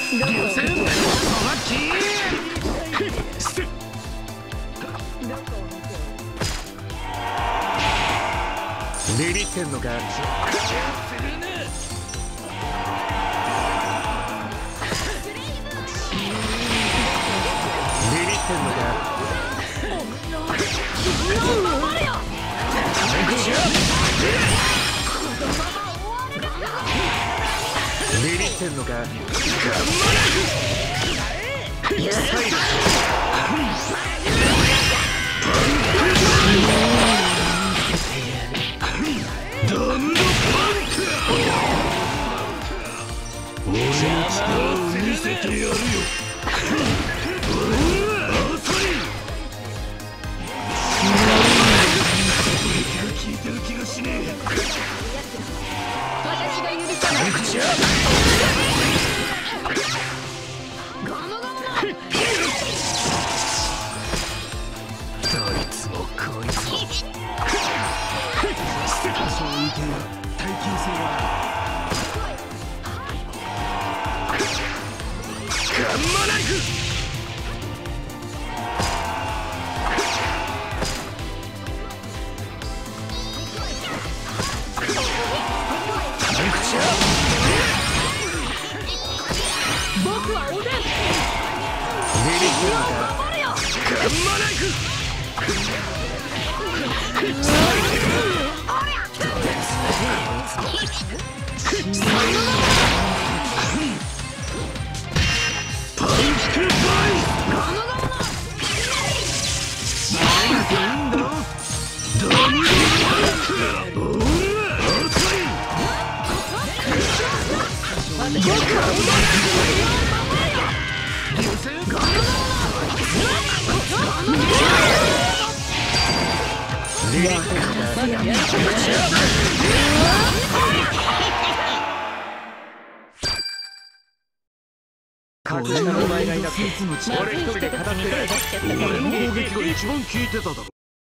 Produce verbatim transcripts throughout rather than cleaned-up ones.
流線さばきビビってんのか。ビビってんのか。ビビってんのか。ダムのパンク。俺の力を見せてやるよ。聞いてる気がしねえ。 私が許さない。口ゴムゴムのどいつもこいつもそういう点は耐久性がガンマナイフ。 僕はおでん。 ビビってんのか。ガンマナイフ。パンクバイなんでいいんだ。ダムパンク。おら僕は流線ガム格下のお前がいなくて俺一人で片付けられた。俺の攻撃が一番効いてただろ。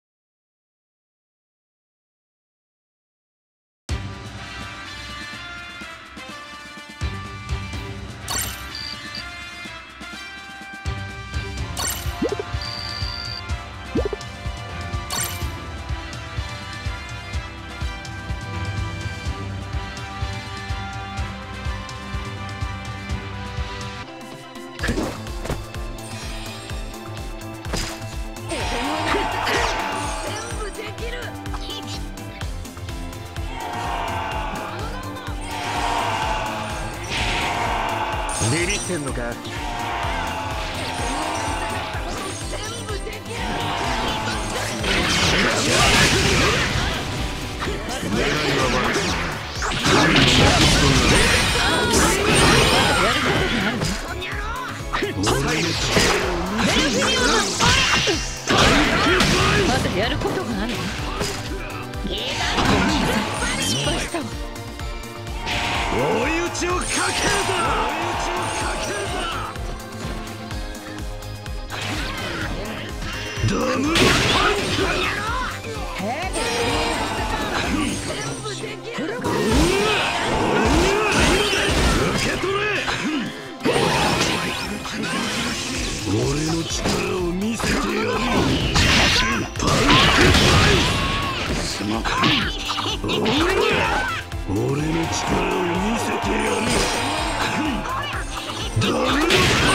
ビビってんのか。 やることがある。失敗したわ。 追い打ちをかけるだ。ダムのパンク。受け取れ。俺の力を見せてやるよ。パンクバイスマカ俺の力を見せてやるよ。ダムのパンク。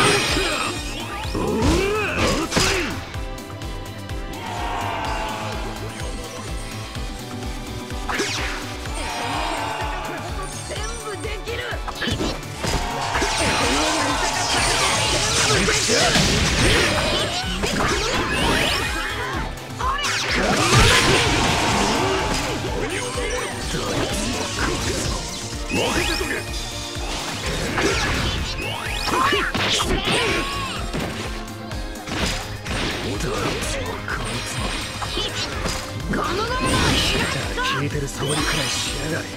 聞いてるサボりくらいしやがれ。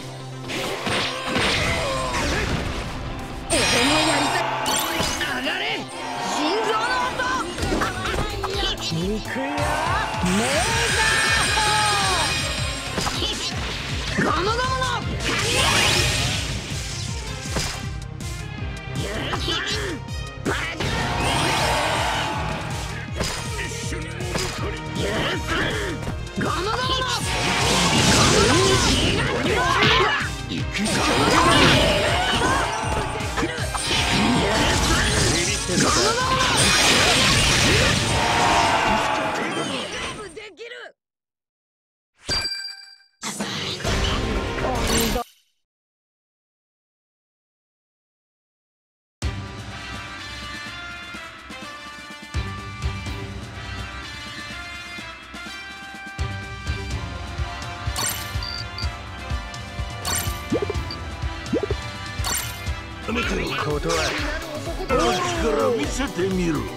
俺のやりたい。上がれ心臓の音。肉よメーザーゴムゴムの雷。 温めてろ。 断る。 力見せてみろ。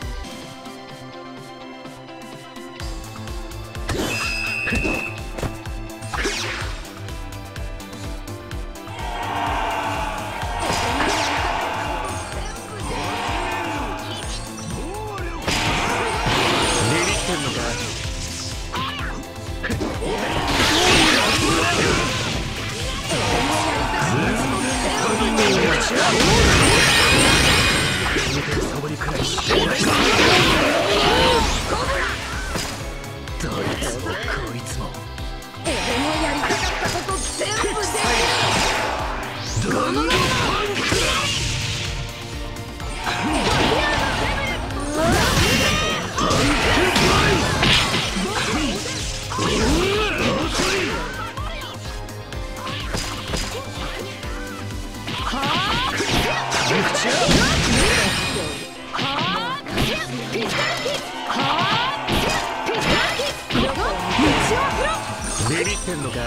ビビってんのか。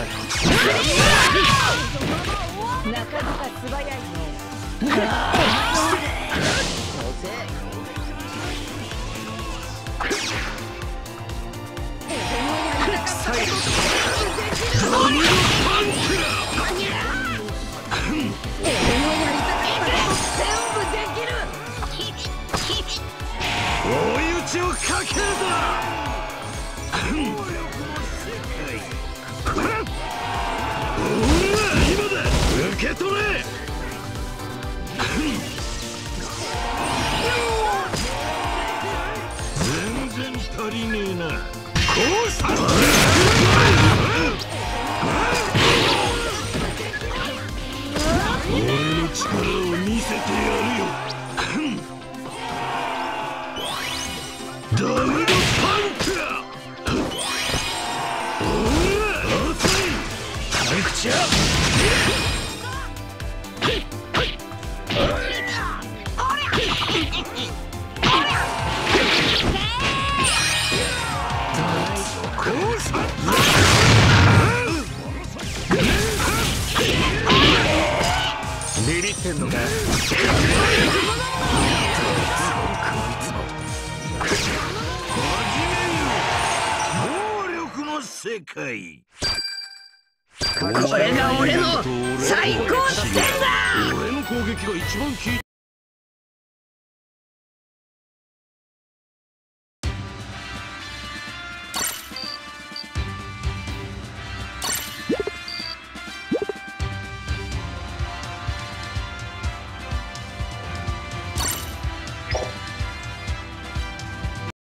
なかなか素早いの。 追い打ちをかけるだ。今だ、受け取れ。全然足りねえな。こうさ俺の力を見せてやるよ。ダブルパンクだ。タンクチャー。 ビビってんのか。 暴力の世界。 これが俺の最高点だ。 俺の攻撃が一番効いてる。